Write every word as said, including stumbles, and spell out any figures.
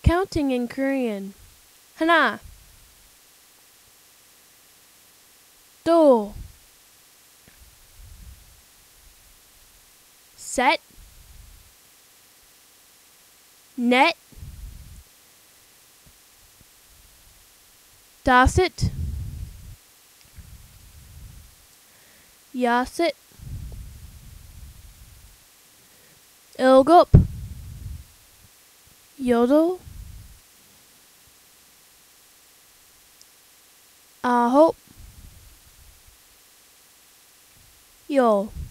Counting in Korean. 하나, 둘, 셋, 넷, 다섯, 여섯, 일곱, 여덟, 아홉, 열.